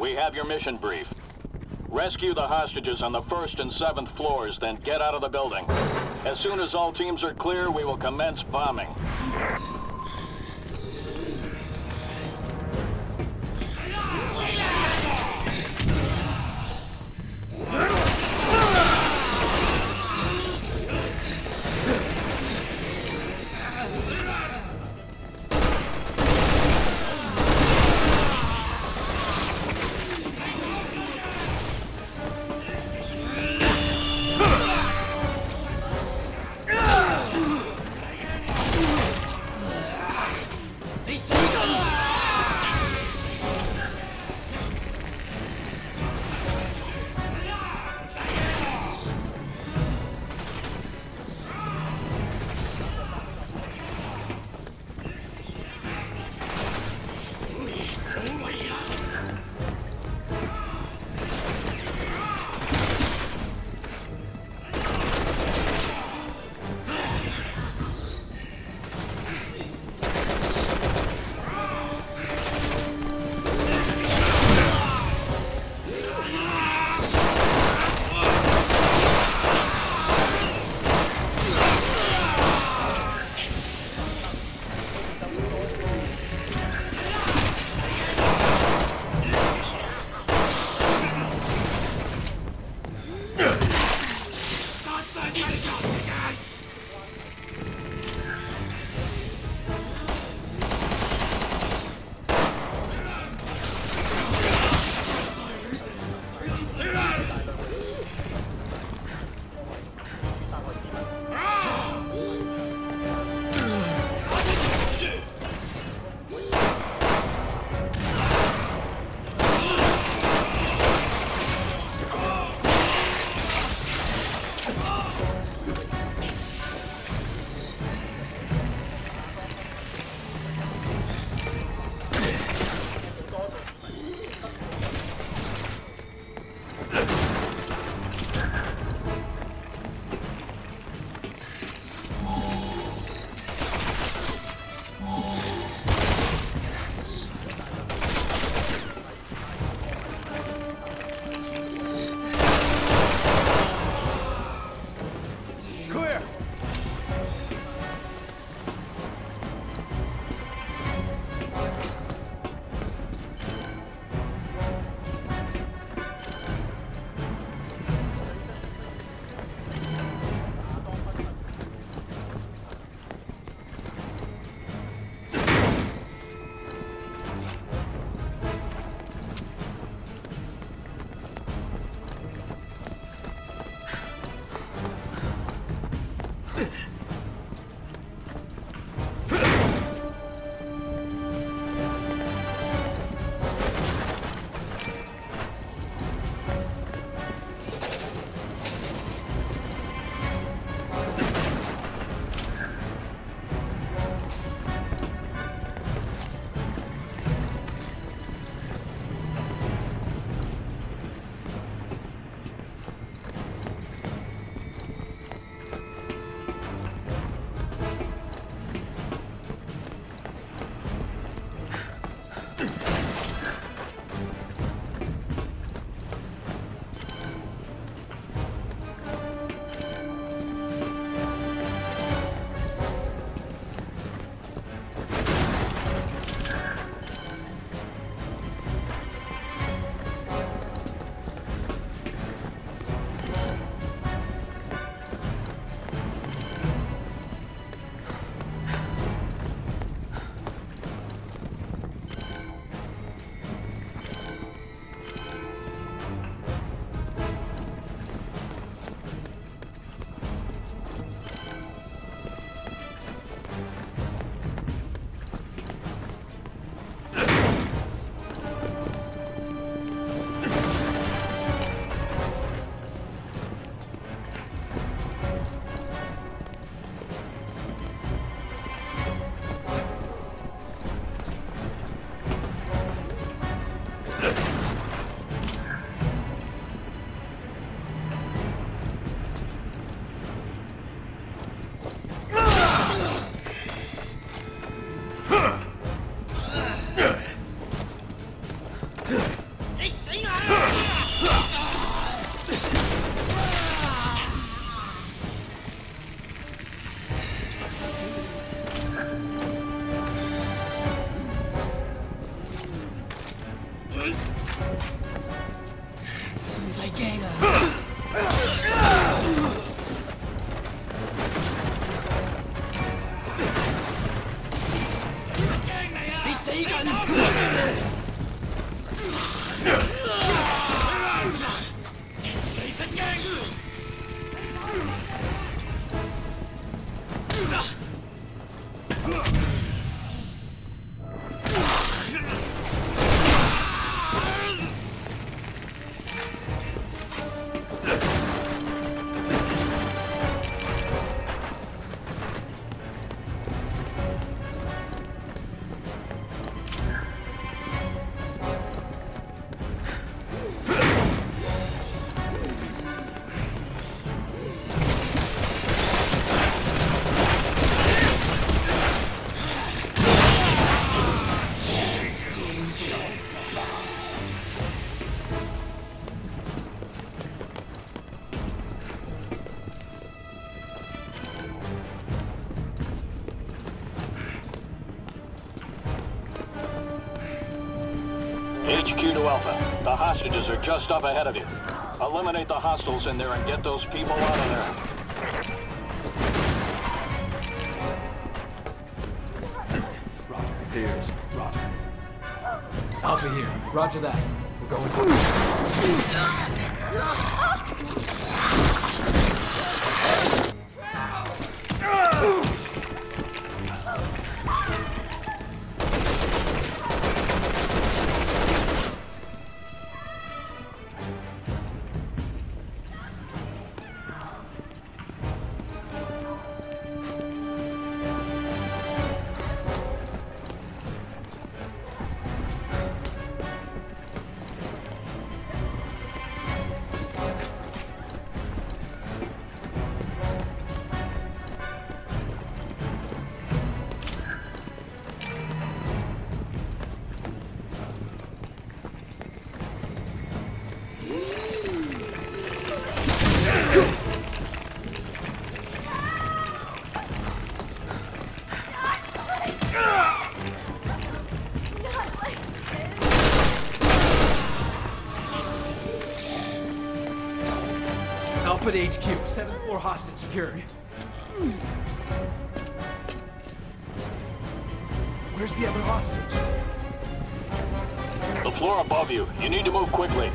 we have your mission brief. Rescue the hostages on the 1st and 7th floors, then get out of the building. As soon as all teams are clear, we will commence bombing. HQ to Alpha. The hostages are just up ahead of you. Eliminate the hostiles in there and get those people out of there. Roger. Piers. Roger. Alpha here. Roger that. We're going. Alpha to HQ, 7th floor hostage secured. Where's the other hostage? The floor above you. You need to move quickly.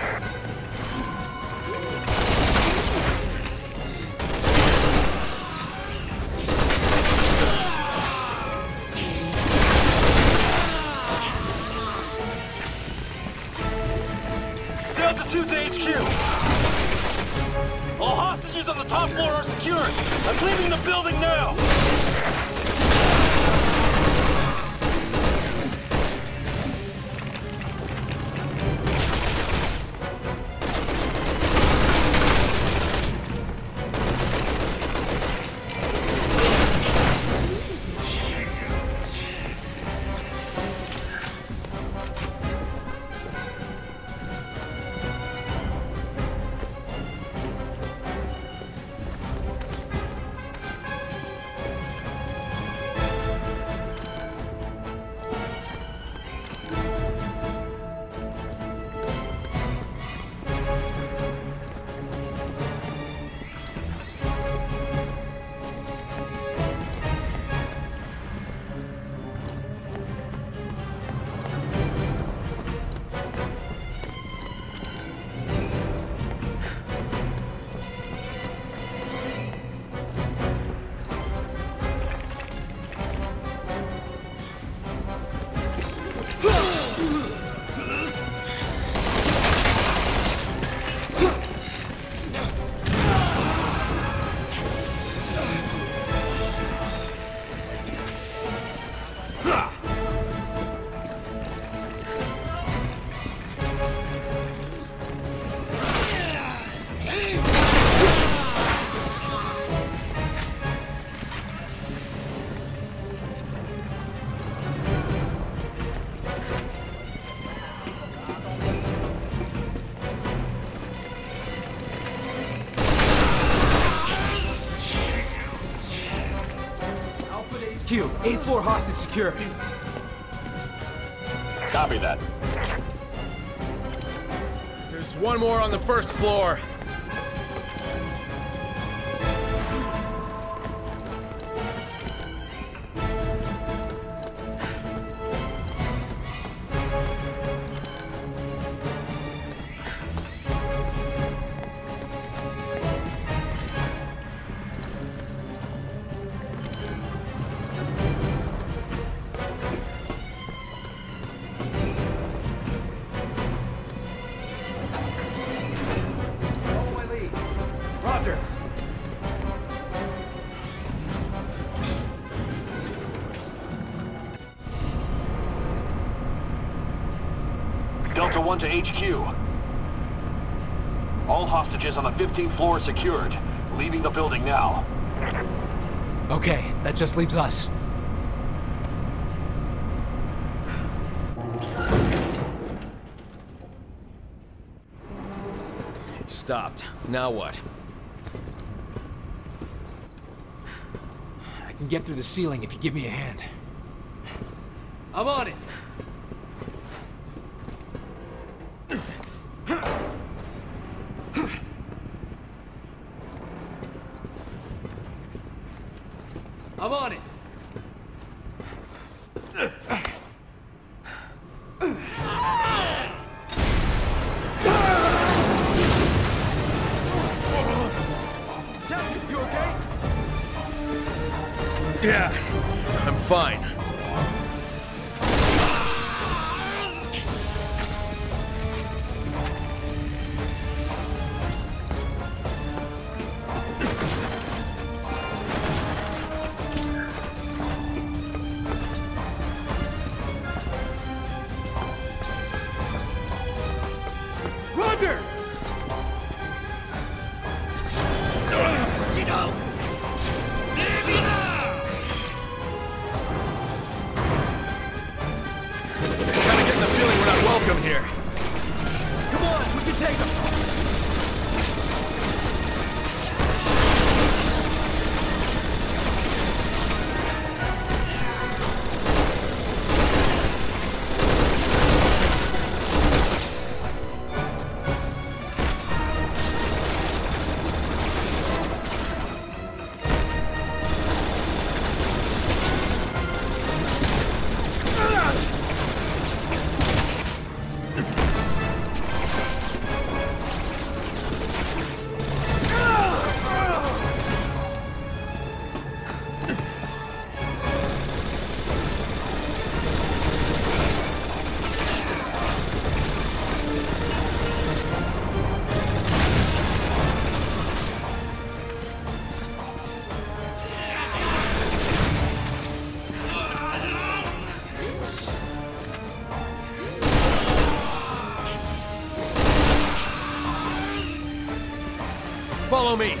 Delta 2 to HQ! All hostages on the top floor are secured! I'm leaving the building now! HQ, 8th floor hostage secured. Copy that. There's one more on the first floor. Roger. Delta 1 to HQ. All hostages on the 15th floor are secured. Leaving the building now. Okay, that just leaves us. It stopped. Now what? I can get through the ceiling if you give me a hand. I'm on it. I'm on it. Captain, you okay? Yeah, I'm fine. Roger! Kinda getting the feeling we're not welcome here. Come on, we can take them! Follow me.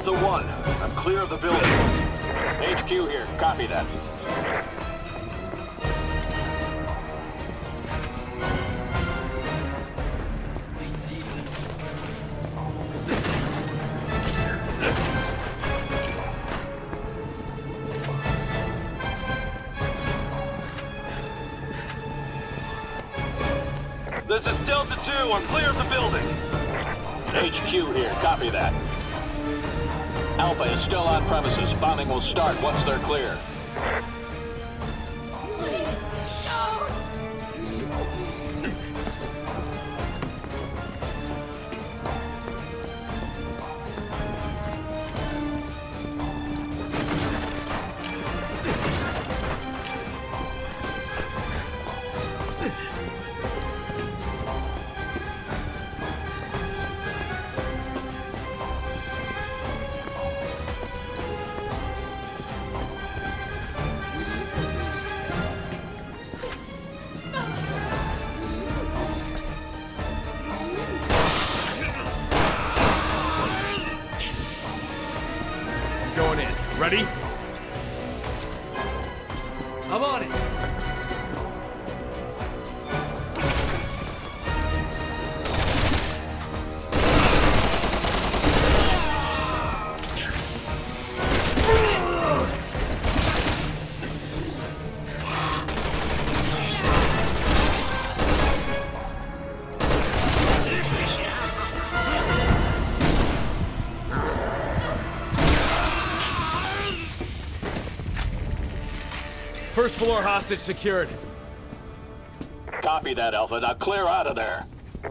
Delta 1. I'm clear of the building. HQ here. Copy that. This is Delta 2. I'm clear of the building. HQ here. Copy that. Alpha is still on premises. Bombing will start once they're clear. Going in. Ready? I'm on it. First floor hostage secured. Copy that, Alpha. Now clear out of there.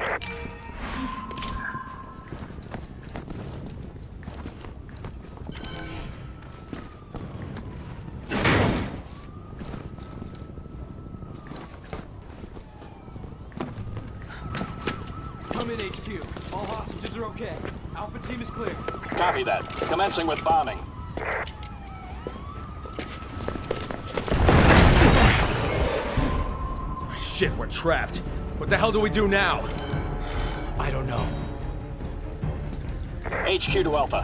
Come in, HQ. All hostages are okay. Alpha team is clear. Copy that. Commencing with bombing. Shit, we're trapped. What the hell do we do now? I don't know. HQ to Alpha.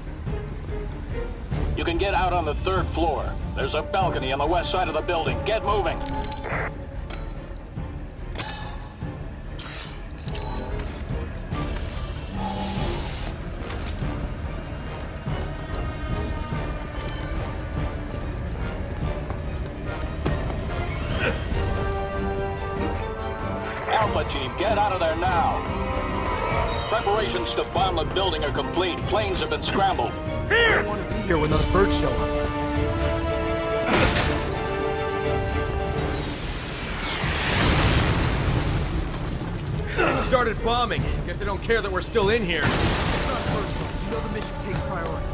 You can get out on the 3rd floor. There's a balcony on the west side of the building. Get moving. Alpha team, get out of there now. Preparations to bomb the building are complete. Planes have been scrambled. I don't want to be here when those birds show up. They started bombing. Guess they don't care that we're still in here. It's not personal. You know the mission takes priority.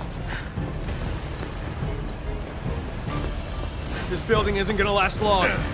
This building isn't gonna last long.